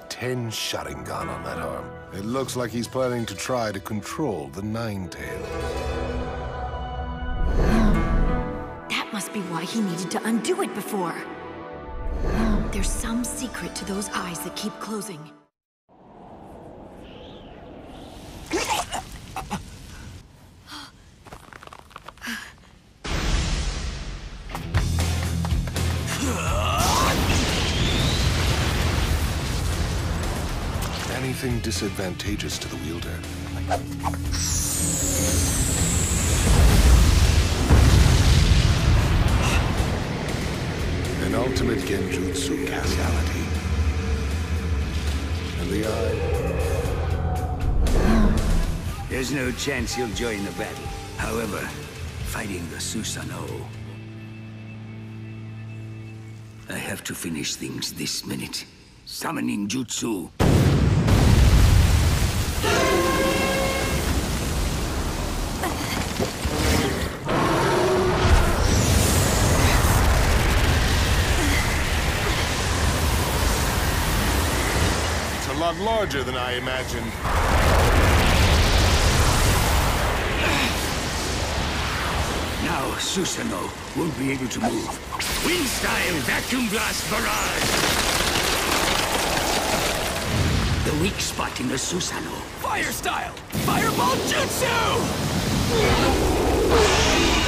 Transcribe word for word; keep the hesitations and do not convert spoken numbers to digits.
ten Sharingan on that arm. It looks like he's planning to try to control the Nine Tails. That must be why he needed to undo it before. There's some secret to those eyes that keep closing. Anything disadvantageous to the wielder? An ultimate genjutsu causality. And the eye? There's no chance he'll join the battle. However, fighting the Susanoo... I have to finish things this minute. Summoning jutsu. It's a lot larger than I imagined. Now Susanoo won't be able to move. Wind-style vacuum blast barrage! The weak spot in the Susanoo. Fire style! Fireball jutsu!